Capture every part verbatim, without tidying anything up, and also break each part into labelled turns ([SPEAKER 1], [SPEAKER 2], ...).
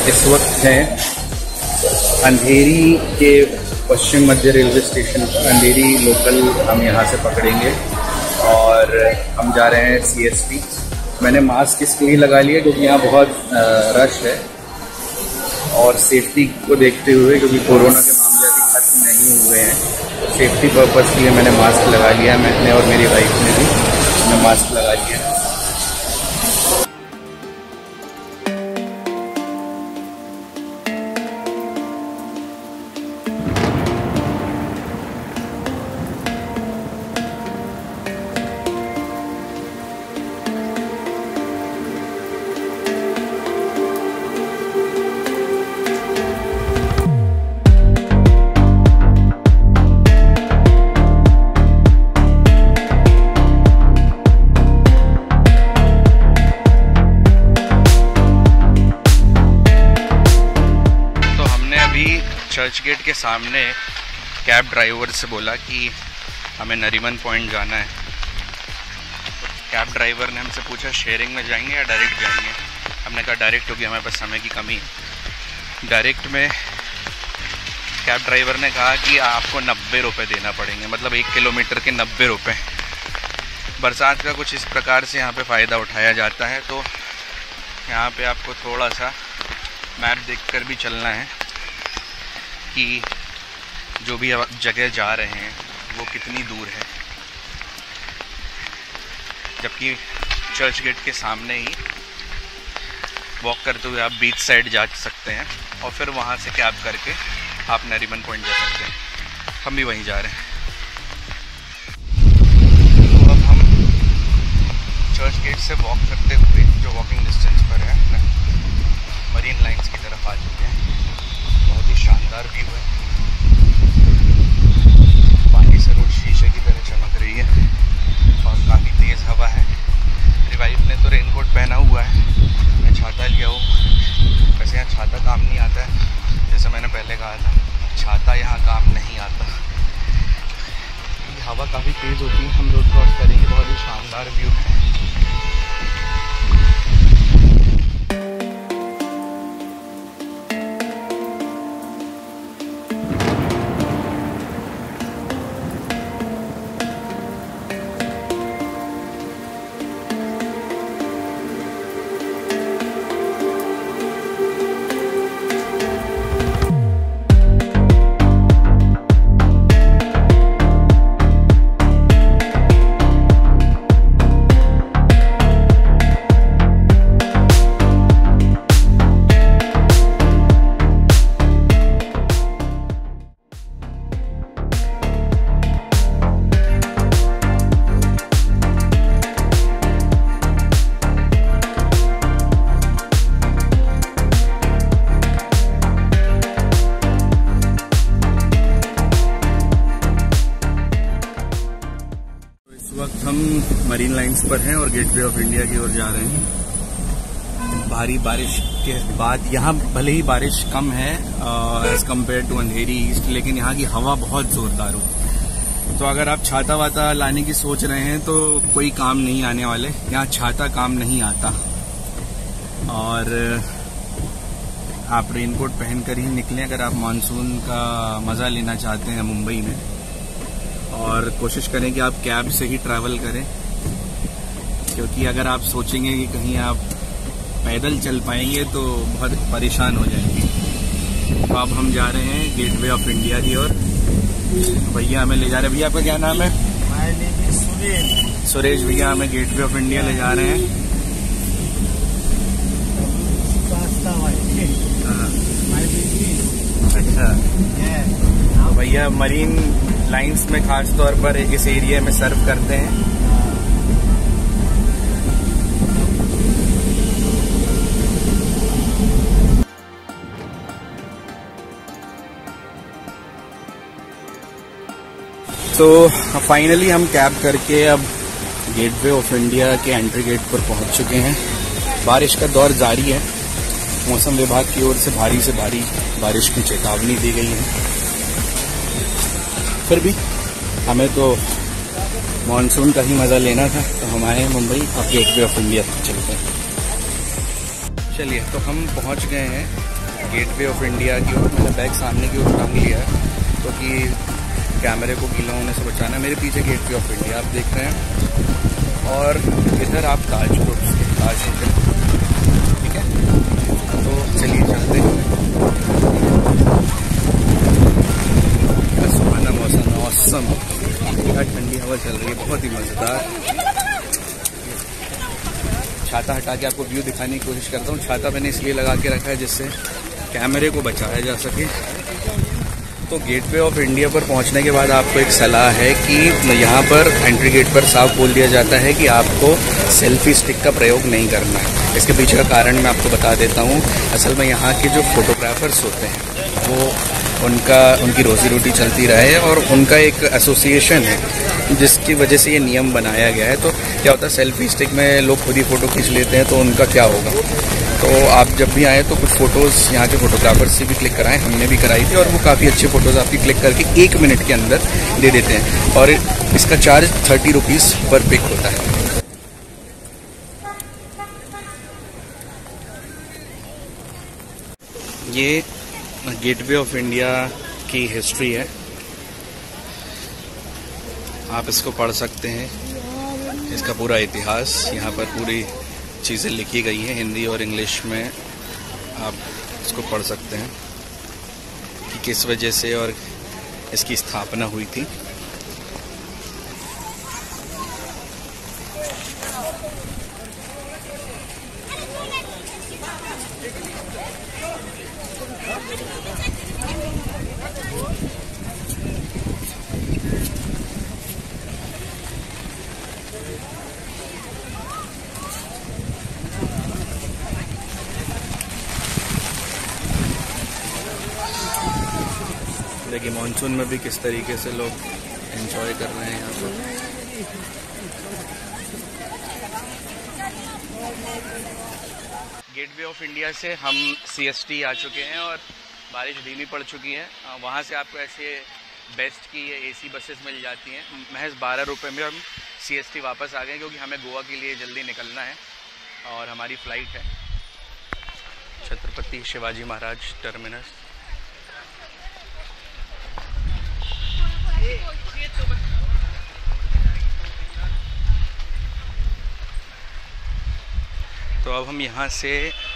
[SPEAKER 1] इस वक्त हैं अंधेरी के पश्चिम मध्य रेलवे स्टेशन। अंधेरी लोकल हम यहाँ से पकड़ेंगे और हम जा रहे हैं सी एस टी। मैंने मास्क इसके लिए लगा लिया क्योंकि यहाँ बहुत रश है और सेफ्टी को देखते हुए, क्योंकि कोरोना के मामले अभी खत्म नहीं हुए हैं, तो सेफ्टी पर्पज़ के लिए मैंने मास्क लगा लिया। मैंने और मेरी वाइफ ने भी मैंने मास्क लगा लिया।
[SPEAKER 2] चर्च गेट के सामने कैब ड्राइवर से बोला कि हमें नरीमन पॉइंट जाना है। तो कैब ड्राइवर ने हमसे पूछा शेयरिंग में जाएंगे या डायरेक्ट जाएंगे। हमने कहा डायरेक्ट, क्योंकि हमारे पास समय की कमी है। डायरेक्ट में कैब ड्राइवर ने कहा कि आपको नब्बे रुपये देना पड़ेंगे, मतलब एक किलोमीटर के नब्बे रुपये। बरसात का कुछ इस प्रकार से यहाँ पे फ़ायदा उठाया जाता है। तो यहाँ पे आपको थोड़ा सा मैप देखकर भी चलना है कि जो भी जगह जा रहे हैं वो कितनी दूर है। जबकि चर्च गेट के सामने ही वॉक करते हुए आप बीच साइड जा सकते हैं और फिर वहाँ से कैब करके आप नरीमन पॉइंट जा सकते हैं। हम भी वहीं जा रहे हैं। तो अब हम चर्च गेट से वॉक करते हुए, जो वॉकिंग डिस्टेंस पर है, मरीन लाइंस की तरफ आ चुके हैं। बहुत ही शानदार व्यू है। पानी से रोड शीशे की तरह चमक रही है और काफ़ी तेज़ हवा है। मेरी वाइफ ने तो रेनकोट पहना हुआ है, मैं छाता लिया हूँ। वैसे यहाँ छाता काम नहीं आता है, जैसे मैंने पहले कहा था, छाता यहाँ काम नहीं आता। हवा काफ़ी तेज़ होती है। हम रोड क्रॉस करेंगे, बहुत ही शानदार व्यू है। मरीन लाइंस पर हैं और गेटवे ऑफ इंडिया की ओर जा रहे हैं। भारी बारिश के बाद यहाँ भले ही बारिश कम है as compare to Andheri east, लेकिन यहाँ की हवा बहुत जोरदार हो। तो अगर आप छाता वाता लाने की सोच रहे हैं तो कोई काम नहीं आने वाले। यहाँ छाता काम नहीं आता और आप रेनकोट पहनकर ही निकलें अगर आप मानसून का मज़ा लेना चाहते हैं मुंबई में। और कोशिश करें कि आप कैब से ही ट्रैवल करें, क्योंकि अगर आप सोचेंगे कि कहीं आप पैदल चल पाएंगे तो बहुत परेशान हो जाएंगे। तो अब हम जा रहे हैं गेटवे ऑफ इंडिया की ओर। भैया हमें ले जा रहे हैं। भैया आपका क्या नाम है? सुरेश। सुरेश भैया हमें गेटवे ऑफ इंडिया ले जा रहे हैं। अच्छा, भैया मरीन लाइंस में खास तौर पर इस एरिया में सर्व करते हैं। तो फाइनली हम कैब करके अब गेटवे ऑफ इंडिया के एंट्री गेट पर पहुंच चुके हैं। बारिश का दौर जारी है। मौसम विभाग की ओर से भारी से भारी बारिश की चेतावनी दी गई है। फिर भी हमें तो मानसून का ही मज़ा लेना था, तो हम आए मुंबई और गेटवे ऑफ इंडिया चलते हैं। चलिए, तो हम पहुंच गए हैं गेटवे ऑफ इंडिया की ओर। मैंने बैग सामने की ओर टांग लिया है क्योंकि तो कैमरे को गीला होने से बचाना है। मेरे पीछे गेटवे ऑफ इंडिया आप देख रहे हैं और इधर आप ताज ग्रुप से ताज होटल, ठीक है। तो चलिए चलते हैं। सुहाना मौसम, मौसम ठंडी हवा चल रही है, बहुत ही मज़ेदार। छाता हटा के आपको व्यू दिखाने की कोशिश करता हूँ। छाता मैंने इसलिए लगा के रखा है जिससे कैमरे को बचाया जा सके। तो गेटवे ऑफ इंडिया पर पहुंचने के बाद आपको एक सलाह है कि यहाँ पर एंट्री गेट पर साफ बोल दिया जाता है कि आपको सेल्फी स्टिक का प्रयोग नहीं करना है। इसके पीछे का कारण मैं आपको बता देता हूँ। असल में यहाँ के जो फोटोग्राफर्स होते हैं वो उनका उनकी रोजी रोटी चलती रहे और उनका एक एसोसिएशन है जिसकी वजह से ये नियम बनाया गया है। तो क्या होता है, सेल्फी स्टिक में लोग खुद ही फ़ोटो खींच लेते हैं, तो उनका क्या होगा। तो आप जब भी आए तो कुछ फ़ोटोज़ यहाँ के फोटोग्राफर से भी क्लिक कराएं। हमने भी कराई थी और वो काफ़ी अच्छे फ़ोटोज़ आपकी क्लिक करके एक मिनट के अंदर दे देते हैं और इसका चार्ज थर्टी रुपीज़ पर पिक होता है। ये गेटवे ऑफ इंडिया की हिस्ट्री है, आप इसको पढ़ सकते हैं। इसका पूरा इतिहास यहाँ पर पूरी चीज़ें लिखी गई हैं हिंदी और इंग्लिश में। आप इसको पढ़ सकते हैं कि किस वजह से और इसकी स्थापना हुई थी। देखिए मानसून में भी किस तरीके से लोग एंजॉय कर रहे हैं यहाँ पर। गेटवे ऑफ इंडिया से हम सीएसटी आ चुके हैं और बारिश धीमी पड़ चुकी है। वहाँ से आपको ऐसे बेस्ट की ये एसी बसेस मिल जाती हैं। महज बारह रुपये में हम सीएसटी वापस आ गए क्योंकि हमें गोवा के लिए जल्दी निकलना है और हमारी फ़्लाइट है छत्रपति शिवाजी महाराज टर्मिनस। तो अब हम यहाँ से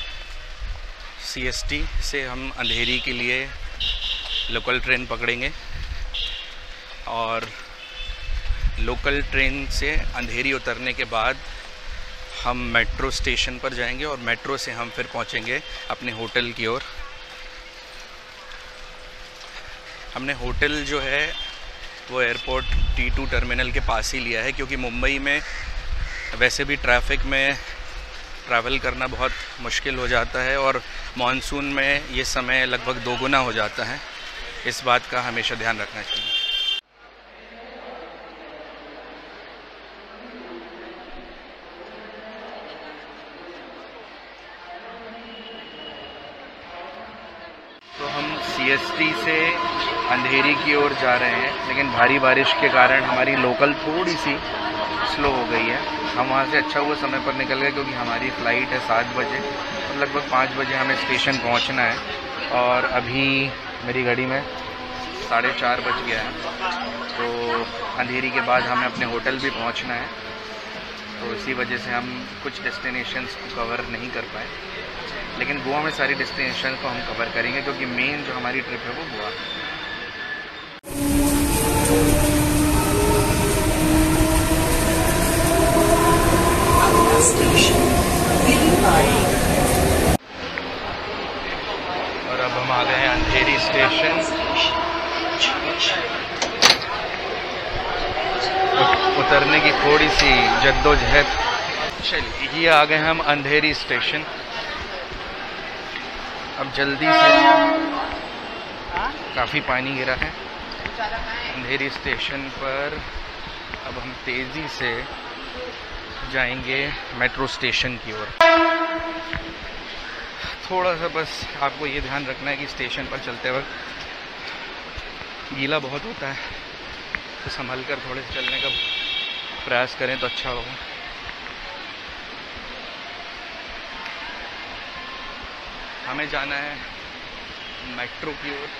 [SPEAKER 2] सीएसटी से हम अंधेरी के लिए लोकल ट्रेन पकड़ेंगे और लोकल ट्रेन से अंधेरी उतरने के बाद हम मेट्रो स्टेशन पर जाएंगे और मेट्रो से हम फिर पहुँचेंगे अपने होटल की ओर। हमने होटल जो है वो एयरपोर्ट टी टू टर्मिनल के पास ही लिया है क्योंकि मुंबई में वैसे भी ट्रैफिक में ट्रैवल करना बहुत मुश्किल हो जाता है और मॉनसून में ये समय लगभग दोगुना हो जाता है। इस बात का हमेशा ध्यान रखना चाहिए। तो हम सीएसटी से अंधेरी की ओर जा रहे हैं, लेकिन भारी बारिश के कारण हमारी लोकल थोड़ी सी स्लो हो गई है। हम वहाँ से अच्छा हुआ समय पर निकल गए क्योंकि हमारी फ़्लाइट है सात बजे और लगभग पाँच बजे हमें स्टेशन पहुँचना है और अभी मेरी गाड़ी में साढ़े चार बज गया है। तो अंधेरी के बाद हमें अपने होटल भी पहुँचना है, तो इसी वजह से हम कुछ डेस्टिनेशंस को कवर नहीं कर पाए, लेकिन गोवा में सारी डेस्टिनेशन को हम कवर करेंगे क्योंकि मेन जो हमारी ट्रिप है वो गोवा है। और अब हम आ गए हैं अंधेरी स्टेशन। उतरने की थोड़ी सी जद्दोजहद। चलिए ये आ गए हम अंधेरी स्टेशन। अब जल्दी से, काफ़ी पानी गिरा है अंधेरी स्टेशन पर। अब हम तेज़ी से जाएंगे मेट्रो स्टेशन की ओर। थोड़ा सा बस आपको ये ध्यान रखना है कि स्टेशन पर चलते वक्त गीला बहुत होता है, तो संभल कर थोड़े से चलने का प्रयास करें तो अच्छा होगा। हमें जाना है मेट्रो की ओर।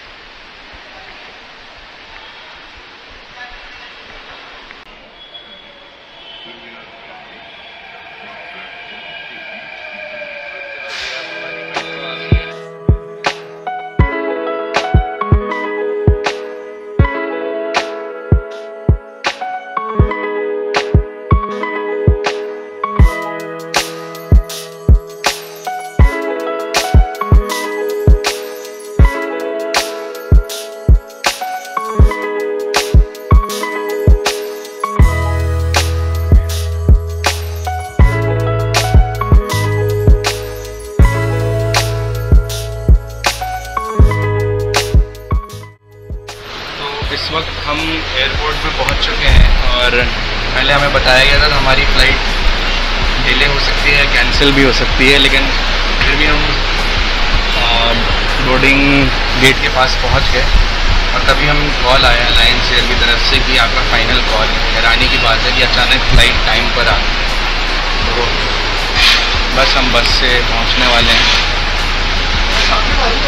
[SPEAKER 2] इस वक्त हम एयरपोर्ट पे पहुंच चुके हैं और पहले हमें बताया गया था हमारी फ़्लाइट डिले हो सकती है, कैंसिल भी हो सकती है, लेकिन फिर भी हम बोर्डिंग गेट के पास पहुंच गए और तभी हम कॉल आया अलायंस एयर की तरफ से कि आपका फाइनल कॉल है। हैरानी की बात है कि अचानक फ़्लाइट टाइम पर आ गई। तो बस हम बस से पहुँचने वाले हैं।